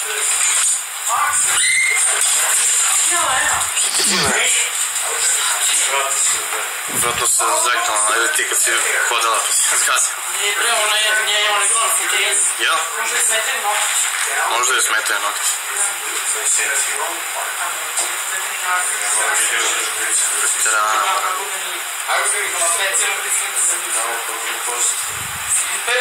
Što ti gledaš? Vratno se zeknula, ajde ti kad si hodala pa si zgazila. Nije bre, ona je igrala na fotezi. Jel? Možda je smetaju nokti. Možda je smetaju nokti. Veterana, moram. Specijalno dislika za njih. Sliper?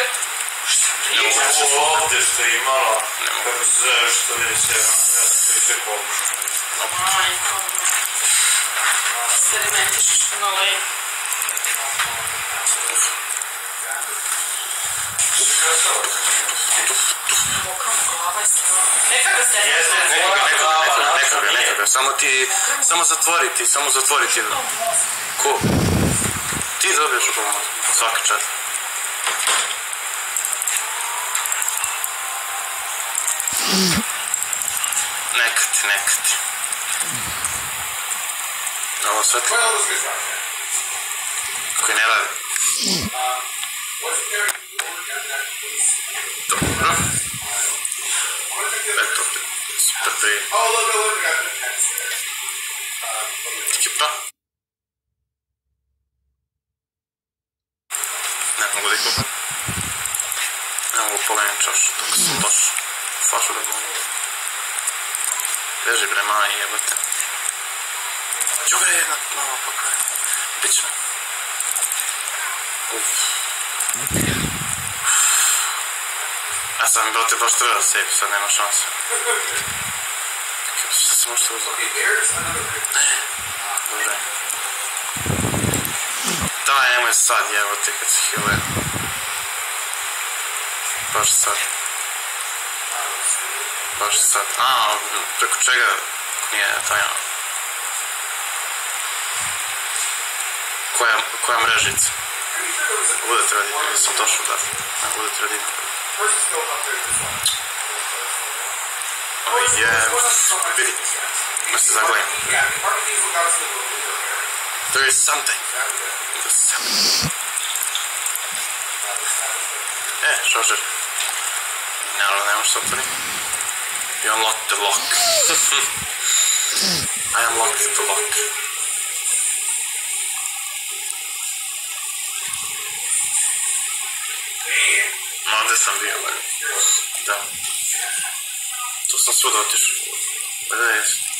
Ovdje što je imala, kako se zove što je se, ja sam sve pokušao. Majko. Sedimentiš na leju. Bokam glava je stvarno. Neka ga se Neka ga, samo zatvori ti. Ko? Ti dobiješ u pomoć, svaki čas. Neka ti. Ovo svetlo. Koji ne radi. Dobro. Eto, super prije. Ekipa. Ne mogu da ih kupam. Ne mogu pogledam čašu, dok sam došao. Fašu da mogu. Beži bre maj jebate. Ću bre jedna mala pokare. Biće me. Ja sam bilo te baš treba sebi, sad nema šanse. Šta se možete uzeti? Dobre. Daj, nemoj sad jebate kad si healuje. Baš sad. Preko čega nije tajno? Koja mrežica? Budete radi, ja sam došao da. Budete radi. Vidi, da se zagledam. There is something. Šošer. Naravno, ne možeš se otvori. You unlocked the lock. I unlocked the lock. Ovdje sam bio, da. Tu sam svuda otišao. Da, jesu.